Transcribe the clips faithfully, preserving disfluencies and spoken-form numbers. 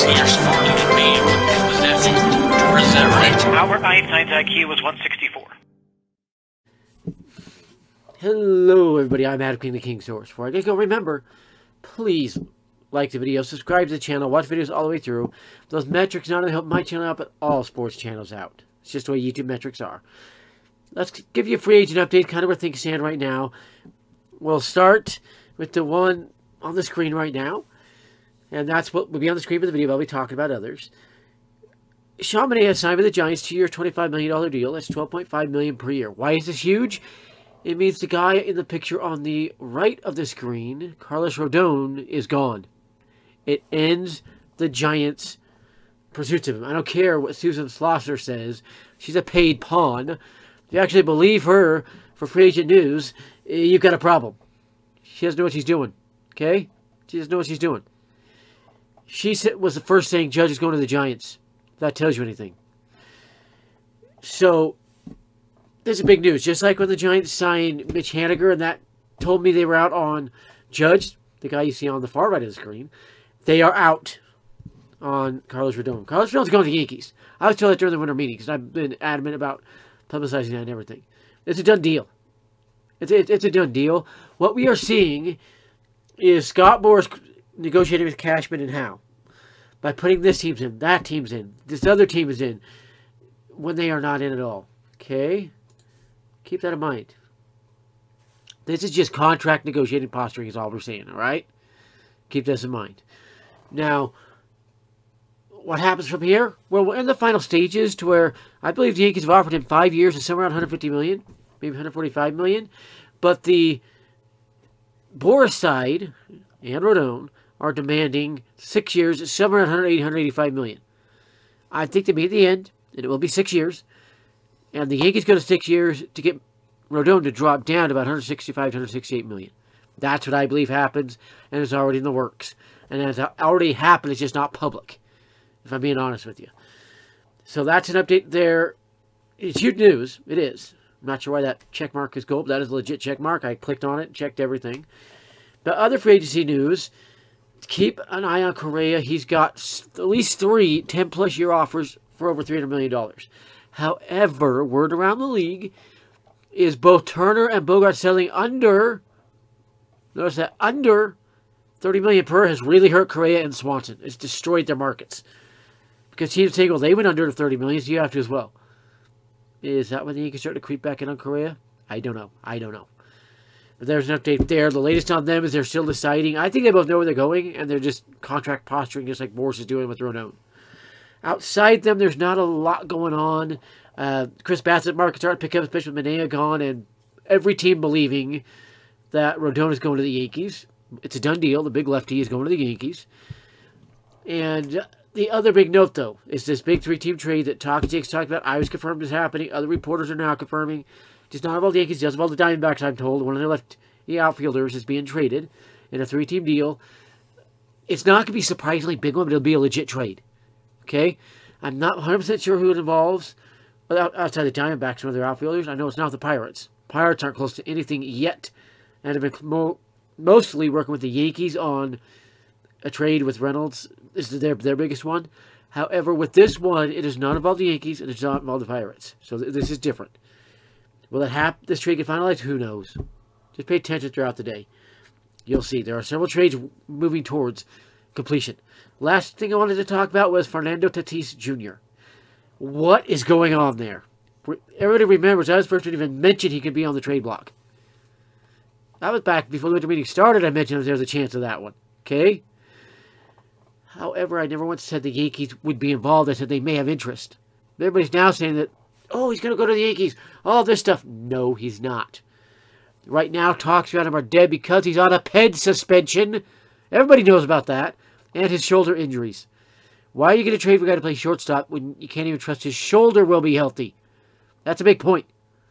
You're smarter than me. What was that? Is that right? Albert Einstein's I Q was one sixty-four. Hello, everybody. I'm Adam King, the King Source. Before I get go, remember, please like the video, subscribe to the channel, watch videos all the way through. Those metrics not only help my channel out, but all sports channels out. It's just the way YouTube metrics are. Let's give you a free agent update, kind of where things stand right now. We'll start with the one on the screen right now. And that's what will be on the screen for the video. I'll be talking about others. Sean Manaea has signed with the Giants, two-year, twenty-five million dollar deal. That's twelve point five million dollars per year. Why is this huge? It means the guy in the picture on the right of the screen, Carlos Rodon, is gone. It ends the Giants' pursuits of him. I don't care what Susan Slosser says. She's a paid pawn. If you actually believe her for free agent news, you've got a problem. She doesn't know what she's doing. Okay? She doesn't know what she's doing. She was the first saying Judge is going to the Giants. If that tells you anything. So, this is big news. Just like when the Giants signed Mitch Haniger, and that told me they were out on Judge, the guy you see on the far right of the screen, they are out on Carlos Rodon. Carlos Rodon's going to the Yankees. I was told that during the winter meeting because I've been adamant about publicizing that and everything. It's a done deal. It's, it, it's a done deal. What we are seeing is Scott Boras negotiating with Cashman and Howe by putting this team's in, that team's in, this other team is in, when they are not in at all. Okay? Keep that in mind. This is just contract negotiating posturing is all we're saying, all right? Keep this in mind. Now, what happens from here? Well, we're in the final stages to where I believe the Yankees have offered him five years and somewhere around one hundred fifty million dollars, maybe one hundred forty-five million dollars. But the Boras side and Rodon are demanding six years, somewhere around one hundred eighty, one hundred eighty-five million dollars. I think they meet the end, and it will be six years. And the Yankees go to six years to get Rodon to drop down to about one hundred sixty-five, one hundred sixty-eight million. That's what I believe happens, and it's already in the works. And it's already happened, it's just not public, if I'm being honest with you. So that's an update there. It's huge news. It is. I'm not sure why that check mark is gold. That is a legit check mark. I clicked on it, checked everything. The other free agency news, keep an eye on Correa. He's got at least three ten-plus year offers for over three hundred million dollars. However, word around the league is both Turner and Bogart selling under, notice that, under thirty million dollars per has really hurt Correa and Swanson. It's destroyed their markets. Because teams saying, well, they went under to thirty million dollars, so you have to as well. Is that when the Yankees start to creep back in on Correa? I don't know. I don't know. But there's an update there. The latest on them is they're still deciding. I think they both know where they're going, and they're just contract posturing just like Boras is doing with Rodon. Outside them, there's not a lot going on. Uh, Chris Bassett markets aren't picking up, especially with Manaea gone, and every team believing that Rodon is going to the Yankees. It's a done deal. The big lefty is going to the Yankees. And the other big note, though, is this big three-team trade that Talk Jake's talked about. I was confirmed is happening. Other reporters are now confirming. Just not involve the Yankees, just involve the Diamondbacks, I'm told. One of their left outfielders is being traded in a three-team deal. It's not going to be a surprisingly big one, but it'll be a legit trade. Okay? I'm not one hundred percent sure who it involves. Outside the Diamondbacks, one of their outfielders. I know it's not the Pirates. Pirates aren't close to anything yet. And have been mo mostly working with the Yankees on a trade with Reynolds. This is their, their biggest one. However, with this one, it does not involve the Yankees, and it does not involve the Pirates. So th this is different. Will it happen? This trade get finalized? Who knows? Just pay attention throughout the day. You'll see. There are several trades moving towards completion. Last thing I wanted to talk about was Fernando Tatis Junior What is going on there? Everybody remembers I was first to even mention he could be on the trade block. That was back before the winter meeting started. I mentioned there was a chance of that one. Okay? However, I never once said the Yankees would be involved. I said they may have interest. Everybody's now saying that, oh, he's going to go to the Yankees. All this stuff. No, he's not. Right now, talks about him are dead because he's on a P E D suspension. Everybody knows about that. And his shoulder injuries. Why are you going to trade for a guy to play shortstop when you can't even trust his shoulder will be healthy? That's a big point.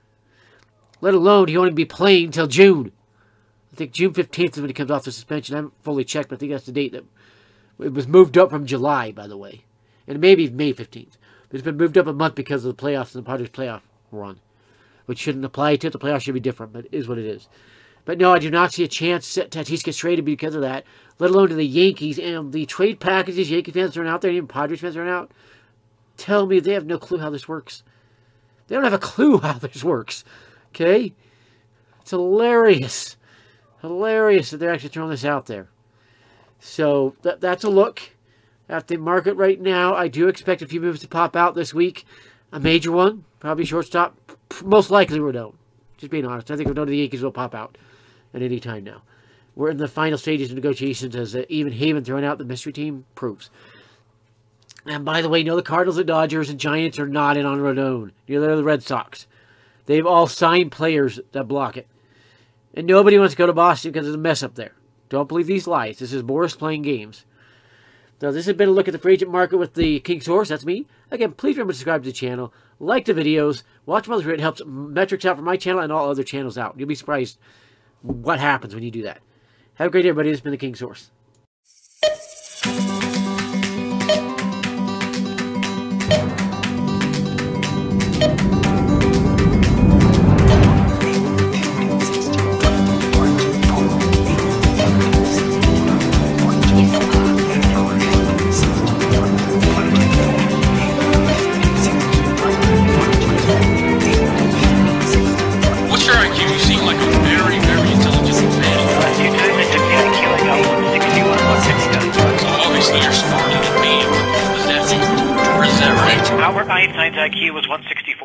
Let alone he won't be playing until June. I think June fifteenth is when he comes off the suspension. I haven't fully checked, but I think that's the date that it was moved up from July, by the way. And maybe May fifteenth. But it's been moved up a month because of the playoffs and the Padres playoff run. Which shouldn't apply to it. The playoffs should be different, but it is what it is. But no, I do not see a chance that Tatis gets traded because of that, let alone to the Yankees. And the trade packages Yankee fans throwing out there, even Padres fans throwing out, tell me they have no clue how this works. They don't have a clue how this works. Okay? It's hilarious. Hilarious that they're actually throwing this out there. So that, that's a look at the market right now. I do expect a few moves to pop out this week. A major one, probably shortstop. Most likely Rodon. Just being honest. I think Rodon to the Yankees will pop out at any time now. We're in the final stages of negotiations, as uh, even Haven throwing out the mystery team proves. And by the way, no, the Cardinals and Dodgers and Giants are not in on Rodon. Neither are the Red Sox. They've all signed players that block it. And nobody wants to go to Boston because there's a mess up there. Don't believe these lies. This is Boris playing games. So this has been a look at the free agent market with the King Source. That's me. Again, please remember to subscribe to the channel. Like the videos. Watch my other. It helps metrics out for my channel and all other channels out. You'll be surprised what happens when you do that. Have a great day, everybody. This has been the King Source. What's your I Q? You seem like a very, very intelligent man. You time it took me I Q like a one sixty-one, one sixty. So obviously you're smarter than me. Was that, was that right? Our Einstein's I Q was one sixty-four.